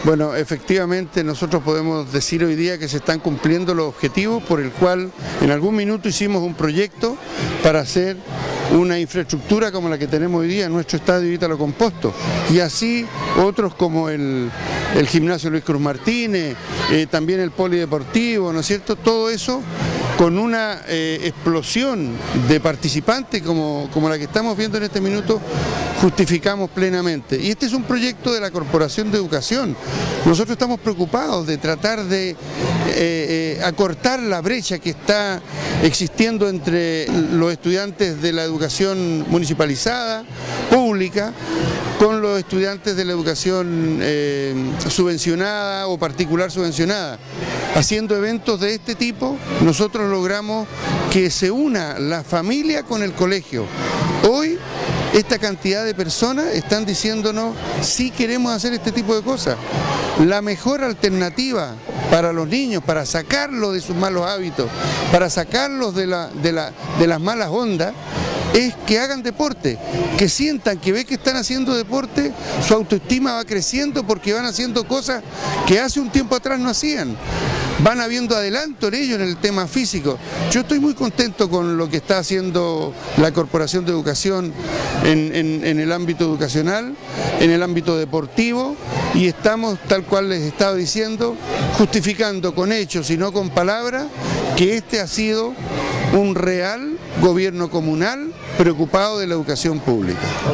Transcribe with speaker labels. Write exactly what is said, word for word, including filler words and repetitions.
Speaker 1: Bueno, efectivamente nosotros podemos decir hoy día que se están cumpliendo los objetivos por el cual en algún minuto hicimos un proyecto para hacer una infraestructura como la que tenemos hoy día en nuestro estadio Ítalo Composto, y así otros como el, el gimnasio Luis Cruz Martínez, eh, también el polideportivo, ¿no es cierto? Todo eso con una eh, explosión de participantes como, como la que estamos viendo en este minuto, justificamos plenamente. Y este es un proyecto de la Corporación de Educación. Nosotros estamos preocupados de tratar de eh, eh, acortar la brecha que está existiendo entre los estudiantes de la educación municipalizada, pública, con los estudiantes de la educación eh, subvencionada o particular subvencionada. Haciendo eventos de este tipo, nosotros logramos que se una la familia con el colegio. Hoy, esta cantidad de personas están diciéndonos sí queremos hacer este tipo de cosas. La mejor alternativa para los niños, para sacarlos de sus malos hábitos, para sacarlos de, la, de, la, de las malas ondas, es que hagan deporte, que sientan que ven que están haciendo deporte, su autoestima va creciendo porque van haciendo cosas que hace un tiempo atrás no hacían. Van habiendo adelanto en ello en el tema físico. Yo estoy muy contento con lo que está haciendo la Corporación de Educación en, en, en el ámbito educacional, en el ámbito deportivo, y estamos, tal cual les estaba diciendo, justificando con hechos y no con palabras que este ha sido un real gobierno comunal preocupado de la educación pública.